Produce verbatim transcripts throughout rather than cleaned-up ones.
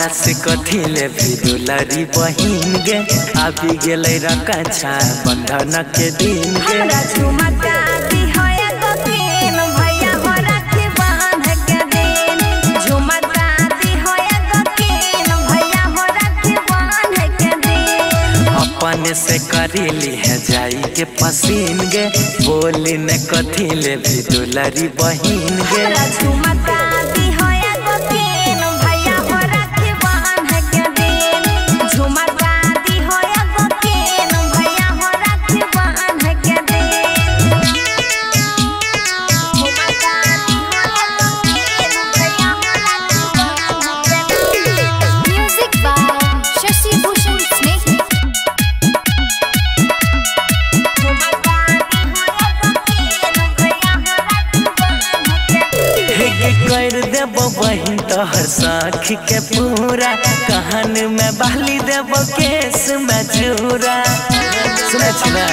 हमारा से कथी ले भी दुलारी बहिन गे आबी गेलै रक्षा बंधन के दिन गे अपने से करीली है जाई के पसीन गे बोली न कथी ले भी दुलारी बहिन गे बहिन तोहर साखी के पूरा कहान में बहली देव केस में चूरा सुने सुने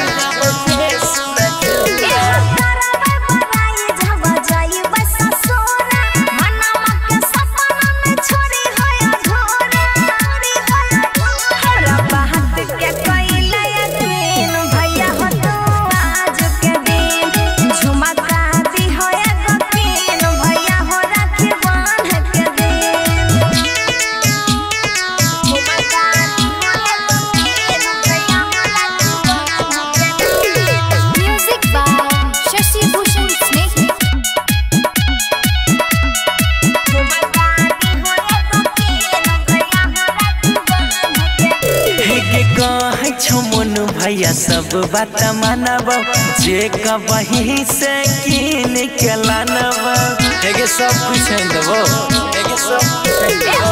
भैया सब बात मानब जे कबही से कीन के लानब एगे सब कुछ देबो एगे सब कुछ देबो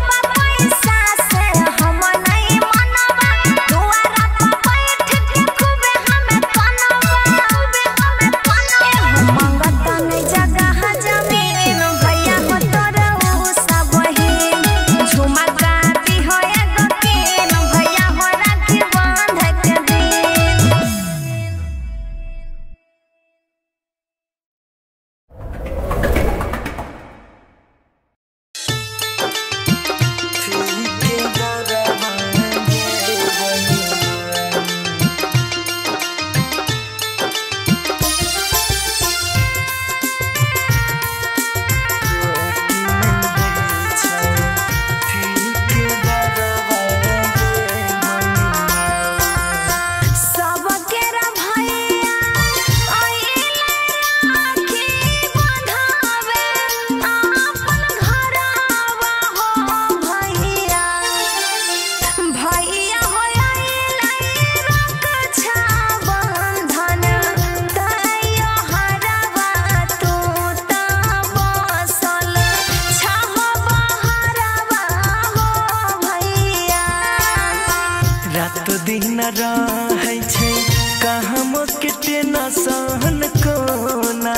सहन कोना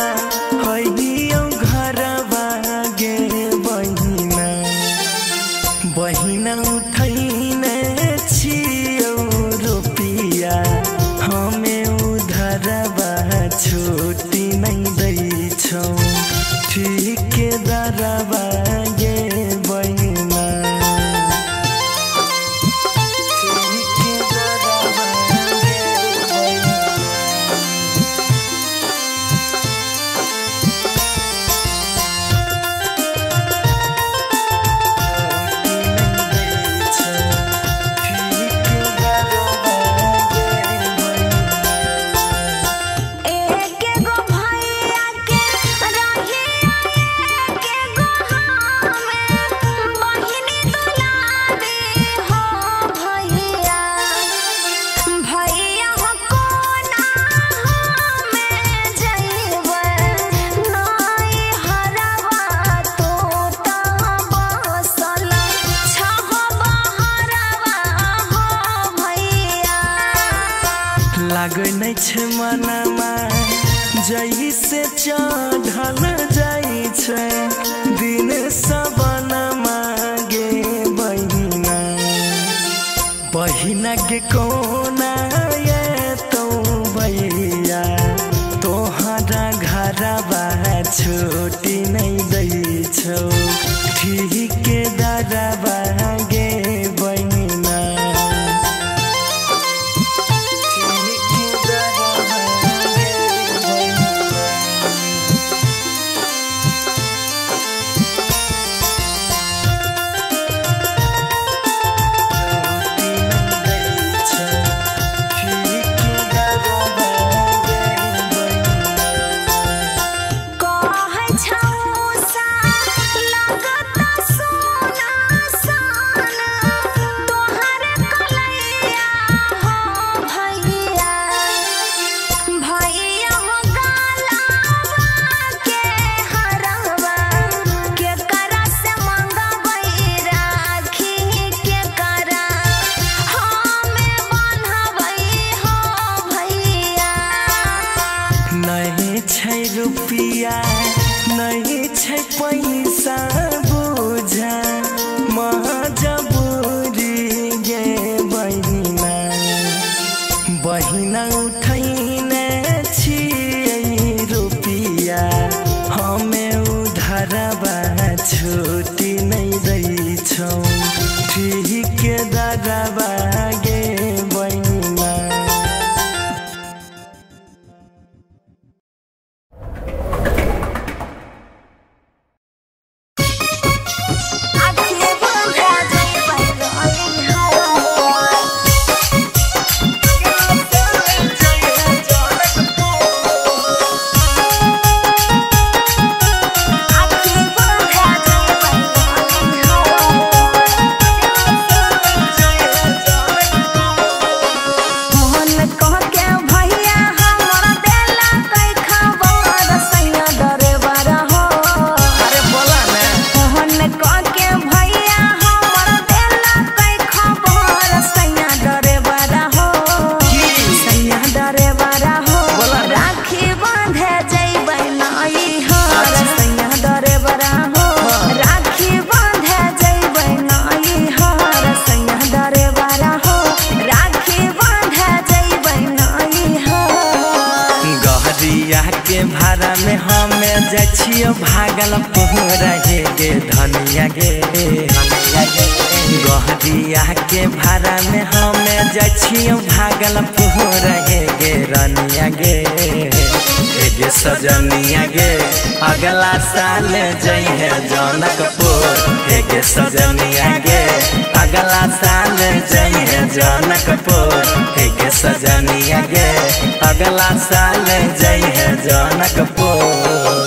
घरवा गे बहिना बहिना उठैने छियौ रुपिया हमें उधरवा छुट्टी नहीं दै छौ ठेकेदारवा गे बहिना लागै छै मनमा जैसे चढ़ल जाइ छै दिन सबनमा गे बहिना बहिना के कोना ये तो भैया तोहरा घरवा छुट्टी नहीं दै छौ ठेकेदारवा बहिना उठैने छियै रुपिया हमें उधारबा छुट्टी नहीं दै छौ ठीक दादाबा गे बहिना। भाड़ा में हमें जाइयो भागलपुर रहे गे धनिया गे गहरिया के भाड़ा में हमें जाइयो भागलपुर रहे गे रनिया गे गे सजनिया गे अगला साल जइहे जनकपुर गे सजनिया गे अगला साल जइहे जनकपुर गे सजनिया गे अगला साल जइहे जनकपुर।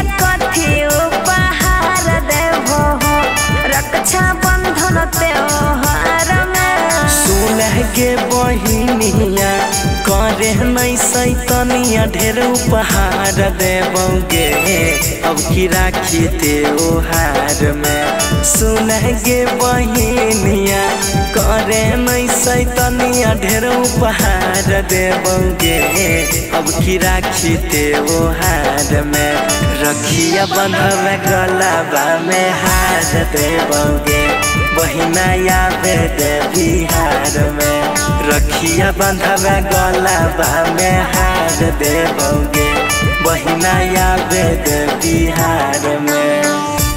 रक्षा बंधन त्योहार सैतनिया ढेर उपहार देबोगे अब की राखी त्योहार में। सुन गे बहिनिया करे नहीं सैतनिया ढेर उपहार देबोगे अब की राखी त्योहार में। रखिया बंधवे गलाबा में हार देबोगे बहिना आवे दे बिहार में। रखिया बंधवे गलाबा में हार देबोगे बहिना आवे दे बिहार में।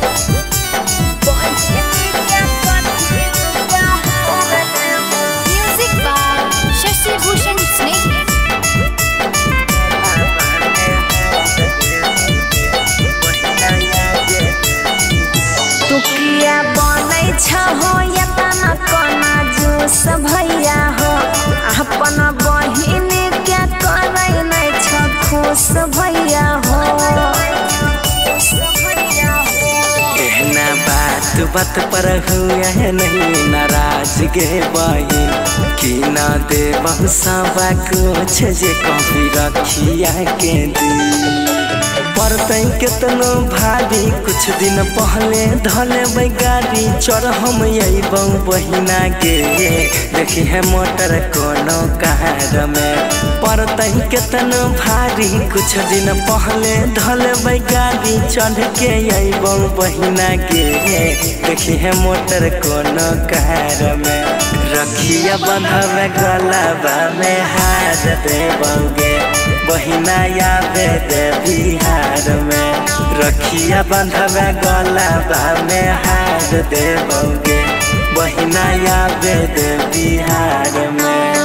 तुकिया बनै हो या तना कना जोश भैया हो अपन बहिन क्या करे नहीं छ खुश भैया हो। कहना बात बात पर हुआ नहीं नाराज गे बहिन कि ना दे बहु सबा कुछ जे कभी रखिया के दी। पड़ते केतनो भाभी कुछ दिन पहले धले गाड़ी चढ़ हम अबौ बहिना के देखी है मोटर कोनो कार में। पड़ते केतनो भारी कुछ दिन पहले धले गाड़ी चढ़ के अबौ बहिना के देखी है मोटर कोनो कार में। रखिया बंधवे गलाबा में हार देबोगे बहिना आवे दे बिहार में। रखिया बंधवे गलाबा में हार देबोगे बहिना आवे दे बिहार में।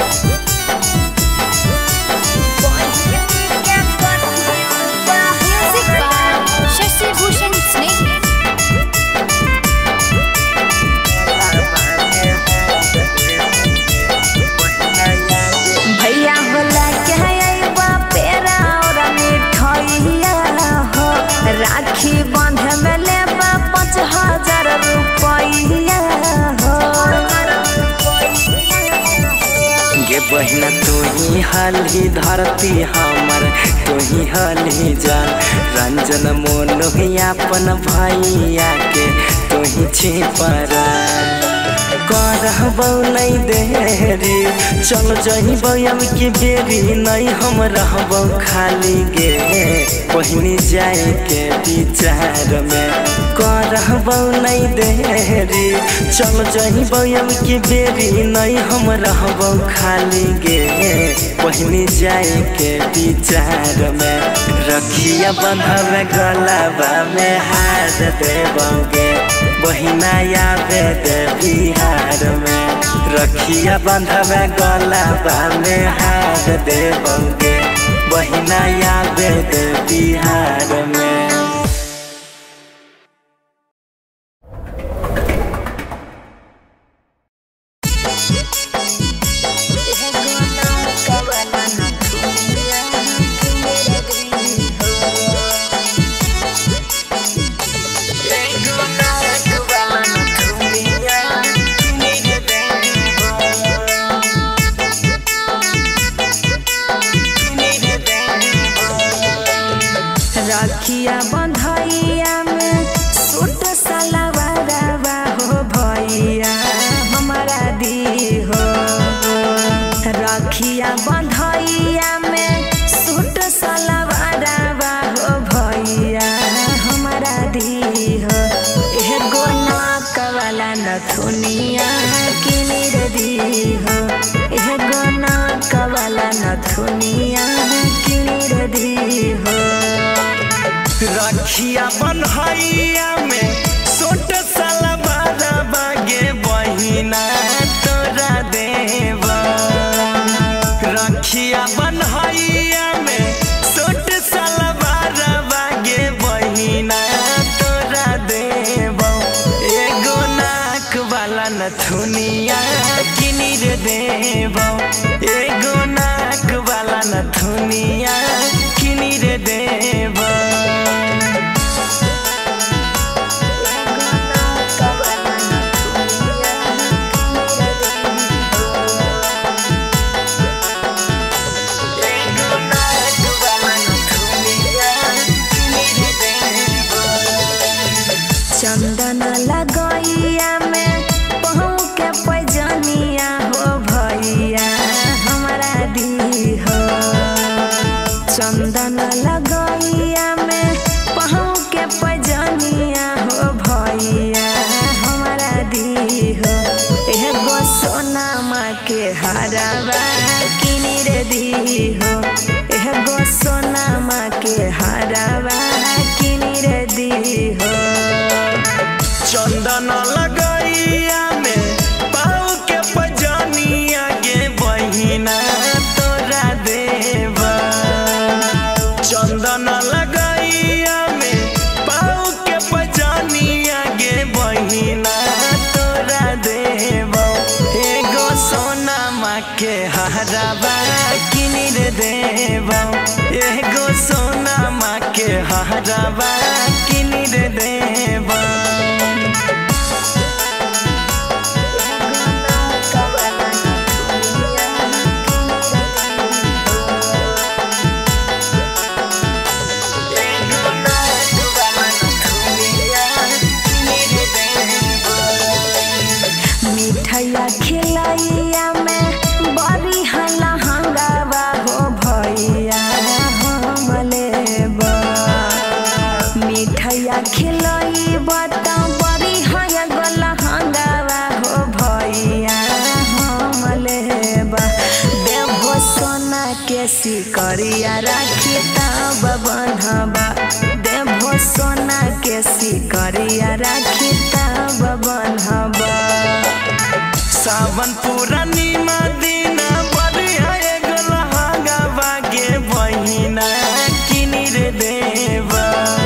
राखी बांधे में लेबा पाँच हजार रुपया हो। गे बहिना तू ही हाली धरती हमर तू ही हाली जान। रंजन मोनू अपन भैया के तू ही छिपरा करबौ नहीं देरी चल जइबौ अब की बेरी नहीं हम रहबौ खाली गे बहिनी जाए के विचार में। करबौ नहीं देरी चल जइबौ अब की बेरी नहीं हम रहबौ खाली गे बहिनी जाए के विचार में। रखिया बंधवे गलाबा में हार देबोगे बहिना आवे दे बिहार में। रखिया बंधवे गलाबा में हार देबोगे बहिना आवे दे बिहार में। रखिया बंधैया में सूट सलवारवा हो भैया हमारा दी हो। रखिया बंधैया में सूट सलवारवा हो भैया हमारा दी हो। एगो नाक वाला नथुनिया किनिर दी हो। एगो नाक वाला नथुनिया किनिर दी हो। रखिया बंधैया में सोट सलवारवा गे बहिना तोरा देबो। रखिया बंधैया में सोट सलवारवा गे बहिना तोरा देबो। एगो नाक वाला नथुनिया किनिर देबो। एगो नाक वाला नथुनिया किनिर देबो। चंदन लगैया में पहू के पैजनिया हो भैया हमारा दी हो। चंदन लगैया में पहू के पैजनिया हो भैया हमारा दी हो। एगो सोनामा के हरवा किनी रे दी हो। एगो सोनामा के हरवा किनी रे दी हो। चंदन लगैया में पाऊ के पजनिया गे बहिना तोरा देवा। चंदन लगैया में पाऊ के पजनिया गे बहिना तोरा देवा। एगो सोनामा के हरवा किनी रे देवा। एगो सोनामा के हरवा किनी रे देवा। मिठैया खिलैया में बड़ी हलहंगावा हो भैया हम लेबा। मिठैया खिलैबा त बड़ी हया गलहंगावा हो भैया हम लेबा। देवो सोना के सिकरिया राखी तब बन्हबा। देवो सोना के सिकरिया राखी तब बन्हबा। सावन पूर्णिमा दिन बढ़िया एगो लहंगावा गे बहिना किनी रे देवा।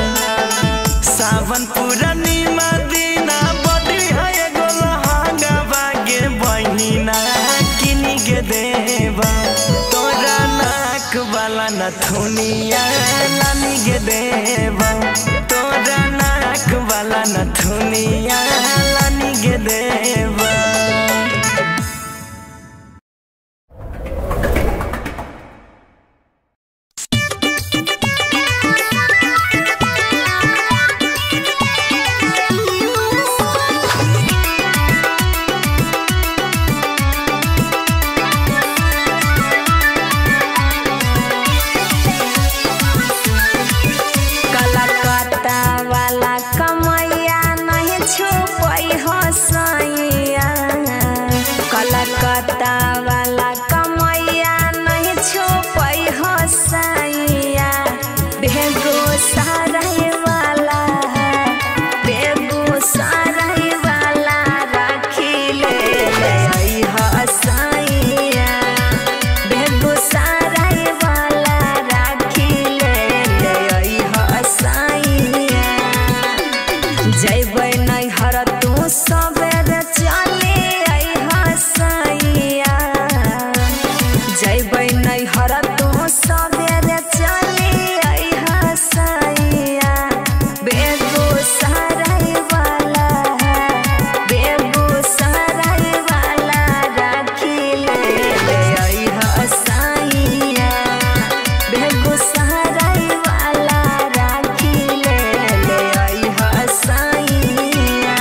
सावन पूर्णिमा दिन बढ़िया एगो लहंगावा गे बहिना किनी गे देवा। तोरा नाक वाला नथुनिया लानी गे देवा। तोरा नाक वाला नथुनिया लानी गे देवा। कलकत्ता वाला कमैया नहीं छुपई हो सैया। बेगूसराय वाला बेगूसराय वाला राखी ले ले हो सैया। बेगूसराय वाला राखी ले ले हो सैया। जैबै नैहर तू सबेर चले सैया। जैबै नैहर तू सबेरे चले अइहा सैया। बेगूसराय वाला बेगूसराय वाला राखी ले ले अइहा सैया। बेगूसराय वाला राखी ले ले अइहा सैया।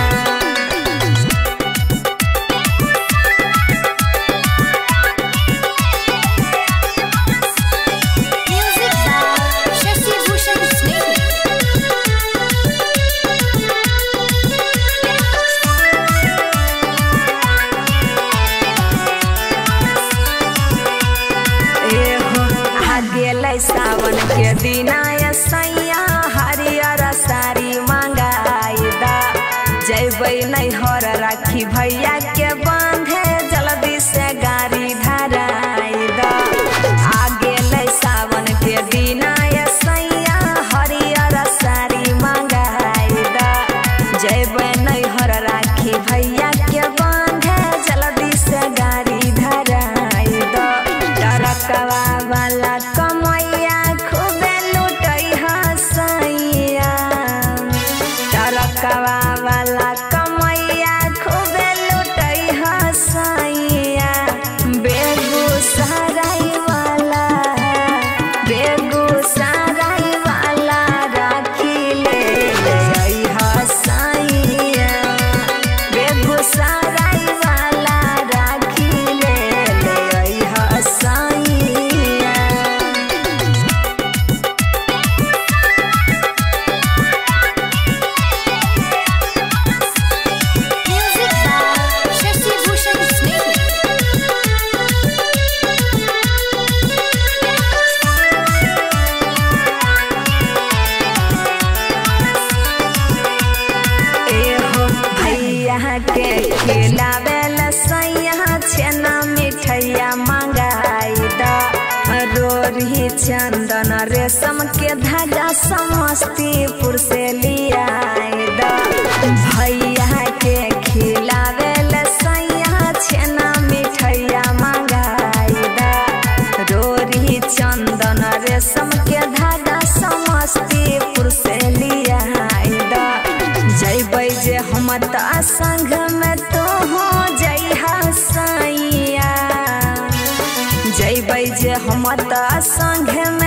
सावन के दिना सैया हरियर साड़ी मंगाई दा। जैबै नैहर राखी भैया के बांधे जल्दी से गाड़ी धराई दा। आगे ले सावन के दिना सैया हरियर साड़ी मंगाई दा। जैबै नैहर राखी भैया के बांधे जल्दी से गाड़ी धराई दा। डरकवा वाला कमैया खूबे लुटई सैया। डरकवा वाला कमैया खूबे लुटई सैया। बेगूसराय वाला बेगूसराय वाला राखी ले ले अइहा सैया। भैया के खिलावेल सैया छेना मिठैया मंगाई दा रोरी चंदन रेशम के धागा समस्तीपुर से लियाई दा भैया के खिलावेल सैया छेना मिठैया मंगाई दा रोरी चंदन रेशम के धागा समस्तीपुर से लियाई दा जैबै जे हम त संग में तो हो जइहा सैया जैबै जे हम त संग